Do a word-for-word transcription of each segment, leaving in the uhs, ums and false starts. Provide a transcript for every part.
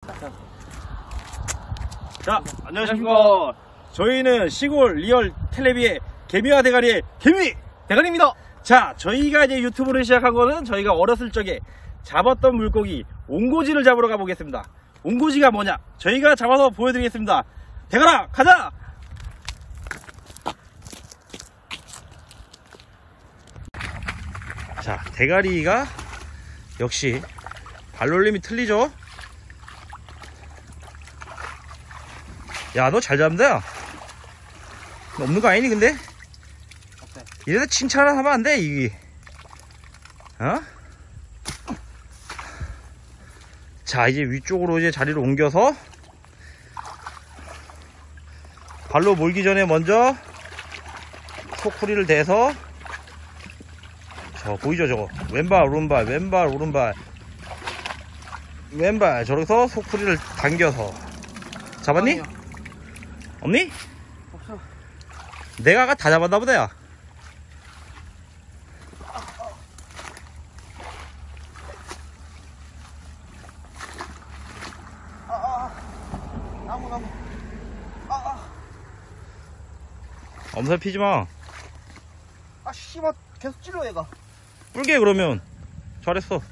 자, 안녕하십니까. 저희는 시골 리얼 텔레비의 개미와 대가리의 개미 대가리입니다. 자, 저희가 이제 유튜브를 시작한 거는 저희가 어렸을 적에 잡았던 물고기 옹고지를 잡으러 가보겠습니다. 옹고지가 뭐냐? 저희가 잡아서 보여드리겠습니다. 대가라, 가자! 자, 대가리가 역시 발놀림이 틀리죠? 야, 너 잘 잡는다. 너 없는 거 아니니, 근데? 이래서 칭찬을 하면 안 돼, 이게. 어? 자, 이제 위쪽으로 이제 자리를 옮겨서 발로 몰기 전에 먼저 소쿠리를 대서, 저 보이죠, 저거? 왼발, 오른발, 왼발, 오른발, 왼발. 저기서 소쿠리를 당겨서. 잡았니? 아니요. 없니? 없어. 내가 아까 다 잡았나 보다, 야. 아, 아, 나무, 나무. 아, 아, 엄살 피지 마. 아, 씨발, 계속 찔러, 얘가. 뿔게, 그러면. 잘했어.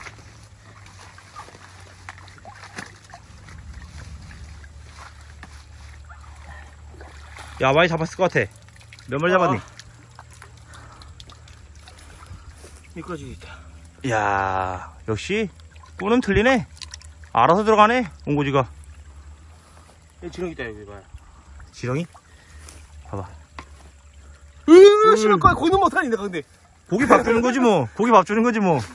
야, 많이 잡았을 것 같아. 몇 마리 잡았니? 미끄러지고 있다. 이야, 역시 꾼은 틀리네. 알아서 들어가네, 옹고지가. 여기 지렁이 있다, 여기 봐요. 지렁이? 봐봐. 으으으, 씨발, 거기 거기 너무 못하니, 내가 근데. 고기 밥 주는 거지 뭐. 고기 밥 주는 거지 뭐.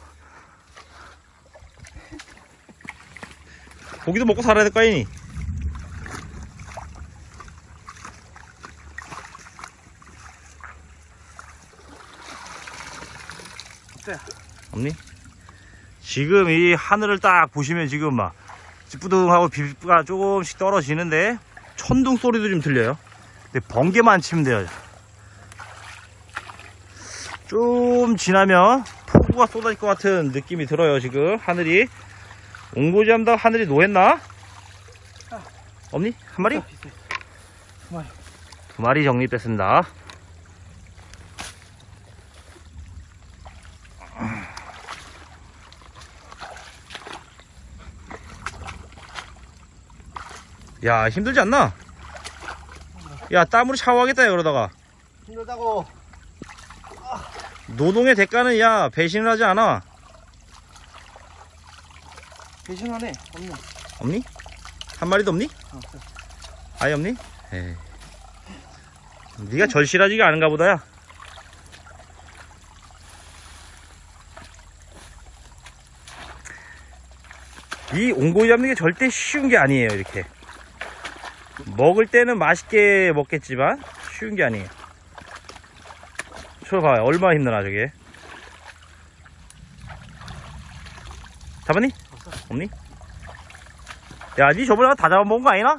고기도 먹고 살아야 될 거 아니니? 없니? 지금 이 하늘을 딱 보시면 지금 막 찌뿌둥하고 비가 조금씩 떨어지는데 천둥 소리도 좀 들려요. 근데 번개만 치면 돼요. 좀 지나면 폭우가 쏟아질 것 같은 느낌이 들어요. 지금 하늘이. 옹고지 한다 하늘이 노했나? 없니? 한 마리? 두 마리. 두 마리 정립됐습니다. 야, 힘들지 않나? 야, 땀으로 샤워하겠다, 야, 그러다가. 힘들다고. 노동의 대가는, 야, 배신을 하지 않아. 배신하네. 없네. 없니? 한 마리도 없니? 어, 없어. 아예 없니? 에이. 네가 절실하지가 않은가 보다야. 이 옹고기 잡는 게 절대 쉬운 게 아니에요, 이렇게. 먹을 때는 맛있게 먹겠지만 쉬운 게 아니에요. 저 봐요, 얼마나 힘드나 저게. 잡았니? 없어. 없니? 야, 니 저번에 다 잡아먹은 거 아니나?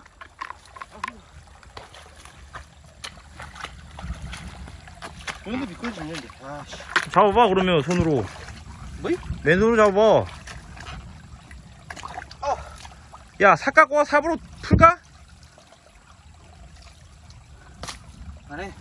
여기도 미끄러지 않는데. 아, 씨. 잡아봐, 그러면 손으로. 뭐이? 맨손으로 잡아봐. 야, 삽 갖고 와, 삽으로 풀까? 안 해.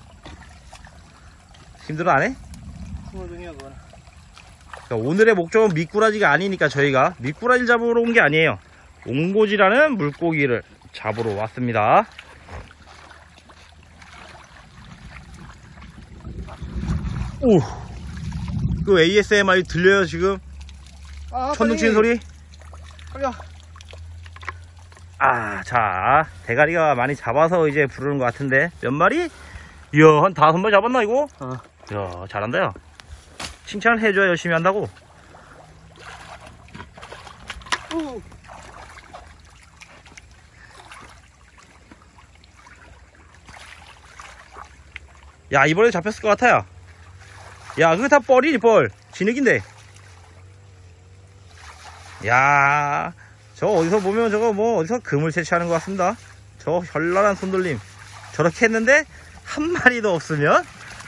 힘들어, 안 해? 스물 중이야, 그거는. 그러니까 오늘의 목적은 미꾸라지가 아니니까 저희가 미꾸라지를 잡으러 온 게 아니에요. 옹고지라는 물고기를 잡으러 왔습니다. 오, 그 에이에스엠알 들려요 지금? 아, 천둥 치는 소리? 빨리 와. 아, 자, 대가리가 많이 잡아서 이제 부르는 것 같은데 몇 마리? 이야, 한 다섯 마리 잡았나 이거? 어. 이야, 잘한다 야. 칭찬을 해줘야 열심히 한다고. 우. 야, 이번에 잡혔을 것 같아요. 야, 그거 다 뻘이니 뻘. 진흙인데. 야, 저 어디서 보면 저거 뭐 어디서 금을 채취하는 것 같습니다. 저 현란한 손돌림. 저렇게 했는데 한 마리도 없으면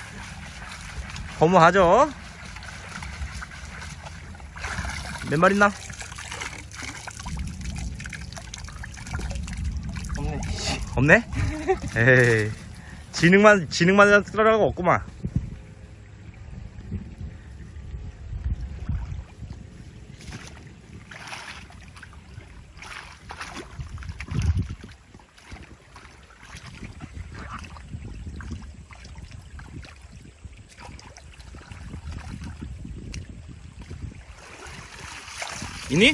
허무하죠. 몇 마리 있나? 없네? 에이. 지능만, 지능만 들어가고 없구만. 있니?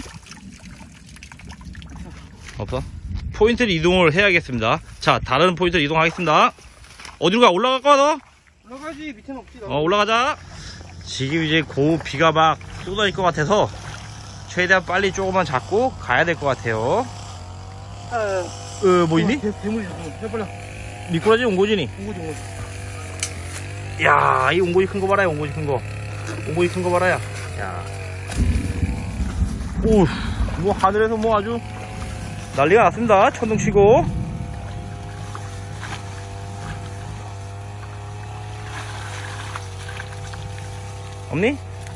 없어? 포인트를 이동을 해야겠습니다. 자, 다른 포인트를 이동하겠습니다. 어디로 가? 올라갈까, 너? 올라가지. 밑에는 없지. 어, 올라가자. 지금 이제 고 비가 막 쏟아질 것 같아서 최대한 빨리 조금만 잡고 가야 될 것 같아요. 아, 어, 뭐 있니? 대, 대물이 좀 해버려. 미꾸라지, 옹고지니? 옹고지, 옹고지. 야, 이 옹고지 큰 거 봐라, 옹고지 큰 거. 옹고지 큰 거 봐라, 야. 야. 오, 뭐 하늘에서 뭐 아주 난리가 났습니다. 천둥 치고. 없니?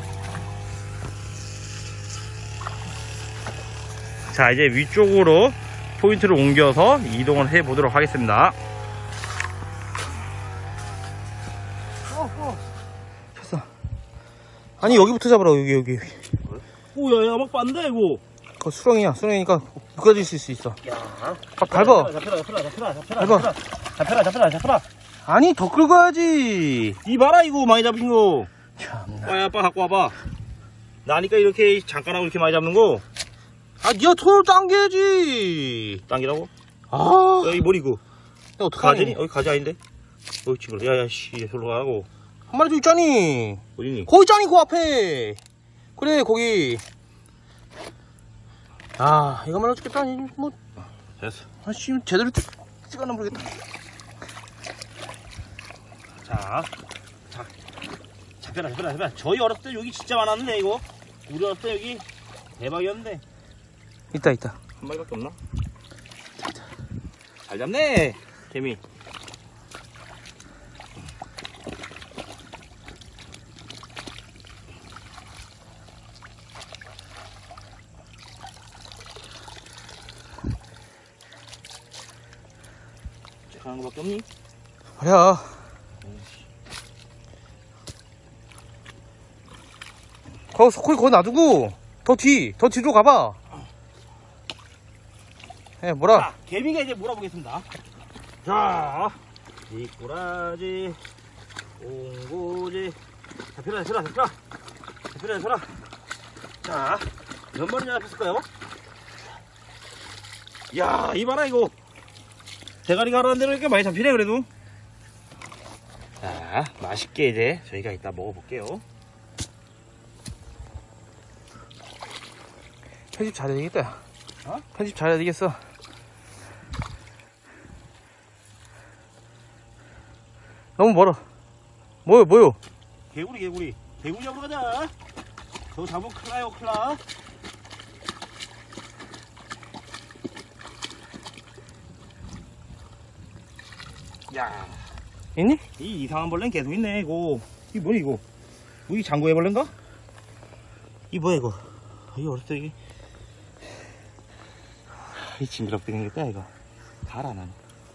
자, 이제 위쪽으로 포인트를 옮겨서 이동을 해 보도록 하겠습니다. 어, 어. 쳤어. 아니, 여기부터 잡으라, 여기, 여기. 오, 야, 야, 막 빤다, 이거. 그거 수렁이야. 수렁이니까 묶어질 수 있어. 야. 아, 밟아. 잡혀라, 잡혀라, 잡혀라, 잡혀라. 밟아. 잡혀라, 잡혀라, 잡혀라. 아니, 더 긁어야지. 이 봐라, 이거 많이 잡힌 거. 참나. 빨리 아빠 갖고 와봐. 나니까 이렇게 잠깐 하고 이렇게 많이 잡는 거. 아, 니가 손을 당겨야지. 당기라고? 아, 야, 이 머리고. 야, 어떡하니? 가지니? 여기 가지 아닌데? 여기 지금. 야, 야, 씨, 이제 솔로 가고. 한 마리 더 있잖니. 어디니? 거기 있잖니, 그 앞에. 그래, 거기. 아, 이거만 죽겠다. 아니, 뭐. 됐어. 아, 씨, 제대로 찍, 찍어나 모르겠다. 자, 자, 잡혀라, 잡혀라, 잡혀라. 저희 어렸을 때 여기 진짜 많았는데, 이거. 우리 어렸을 때 여기 대박이었는데. 있다, 있다. 한 마리밖에 없나? 잘 잡네, 개미. 하는 거밖에 없니? 그래야. 거기 소쿠리 거기 놔두고 더 뒤, 더 뒤로 가봐. 예, 뭐라? 자, 개미가 이제 몰아보겠습니다. 자, 미꾸라지, 옹고지, 잡혀라, 잡혀라, 잡혀라, 잡혀라, 잡혀라. 자, 몇 마리나 잡혔을까요? 야, 이 봐라, 이거. 대가리가 하라는 대로 이렇게 많이 잡히네, 그래도. 자, 맛있게 이제 저희가 이따 먹어볼게요. 편집 잘해야 되겠다. 야. 어? 편집 잘해야 되겠어. 너무 멀어. 뭐요, 뭐요? 개구리, 개구리. 개구리 잡으러 가자. 저 잡으면 큰일 나요, 큰일 나. 야, 있니? 이 이상한 벌레는 계속 있네, 이거. 이 뭐야, 이거? 이게 장고의 벌레인가? 이 뭐야, 이거? 이 어렸을 때 이게. 이 징그럽게 생겼다, 이거. 가라, 나는.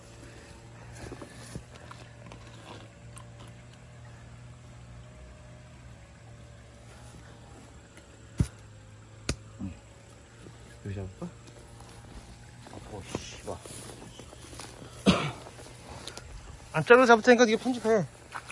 응. 여기 잡을까? 아파, 씨발. 안 자르고 잡을 테니까 네가 편집해.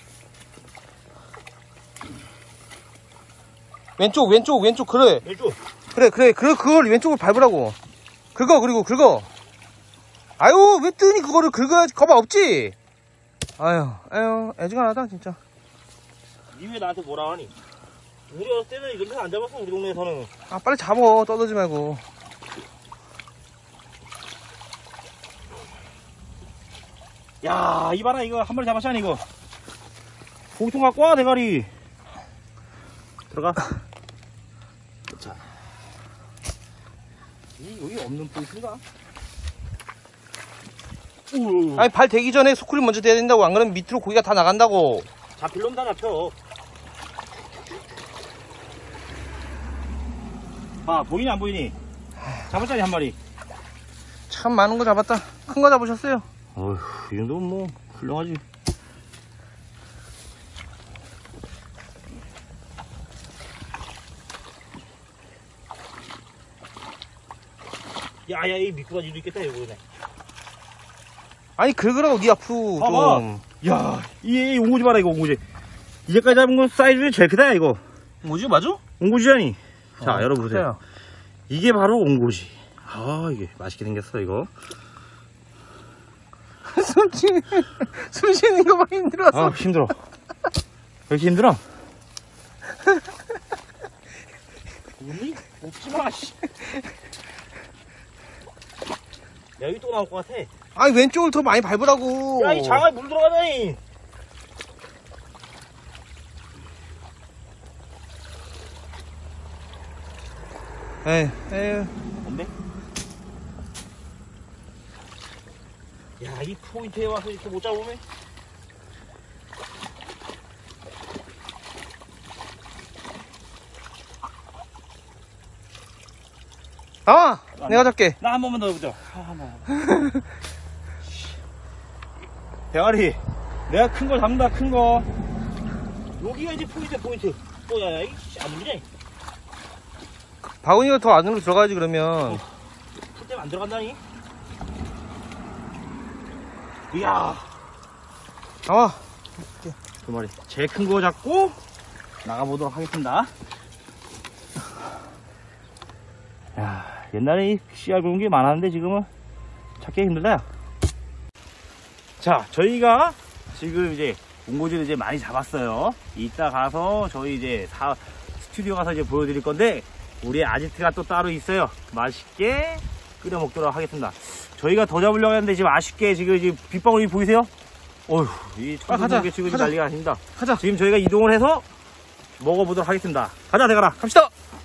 왼쪽, 왼쪽, 왼쪽, 그래. 왼쪽. 그래, 그래, 그, 그걸 왼쪽을 밟으라고. 긁어, 그리고 긁어. 아유, 왜 뜨니 그거를 긁어야지. 거봐, 없지? 아유, 아유, 애지간하다, 진짜. 니 왜 나한테 뭐라 하니? 우리 어렸을 때는 이런 데안 잡았어, 우리 동네에서는. 아, 빨리 잡어. 떠들지 말고. 야, 이 봐라, 이거 한 마리 잡았잖아, 이거. 고기통 갖고 와, 대가리. 들어가. 자. 이, 여기 없는 포인트인가? 우. 아니, 발 대기 전에 소쿠리 먼저 대야 된다고. 안 그러면 밑으로 고기가 다 나간다고. 잡힐 놈 다 잡혀. 아, 보이니, 안 보이니? 잡았잖니, 한 마리. 참 많은 거 잡았다. 큰 거 잡으셨어요? 어휴, 이 정도면 뭐, 훌륭하지. 야, 야, 이 미꾸라지도 있겠다, 이거, 그네. 아니, 긁으라고, 니 앞으로 봐봐. 좀. 야, 이, 이 옹고지 봐라, 이거, 옹고지. 이제까지 잡은 건 사이즈 중에 제일 크다, 이거. 뭐지, 맞아? 옹고지라니. 자, 어, 여러분 보세요. 크다요. 이게 바로 옹고지. 아, 이게 맛있게 생겼어, 이거. 숨 쉬, 숨 쉬는 거 많이 힘들었어. 아, 힘들어. 왜 이렇게 힘들어? 뭐니? 먹지 마, 씨. 야, 여기 또 나올 것 같아. 아니, 왼쪽을 더 많이 밟으라고. 야, 이 장아에 물 들어가다니. 에이, 에이. 뭔데? 야, 이 포인트에 와서 이렇게 못 잡으면. 아, 내가 잡게. 나 한 번만 더 해보자. 아, 한 번만. 대가리, 내가 큰 거 잡는다, 큰 거. 여기가 이제 포인트, 포인트. 또, 야, 야, 이씨, 안 물리냐? 바구니가 더 안으로 들어가야지, 그러면. 풀 때문에 안 들어간다니? 이야. 나와. 두 마리. 제일 큰 거 잡고, 나가보도록 하겠습니다. 야, 옛날에 이 씨알 굵은 게 많았는데 지금은 찾기 힘들다. 야. 자, 저희가 지금 이제 옹고지를 이제 많이 잡았어요. 이따 가서 저희 이제 사, 스튜디오 가서 이제 보여드릴 건데, 우리 아지트가 또 따로 있어요. 맛있게 끓여 먹도록 하겠습니다. 저희가 더 잡으려고 했는데 지금 아쉽게 지금 지금 빗방울이 보이세요? 어휴, 이 아, 가자, 천둥번개 치고 지금 가자. 난리가 아닙니다. 가자. 지금 저희가 이동을 해서 먹어보도록 하겠습니다. 가자, 대가라. 갑시다.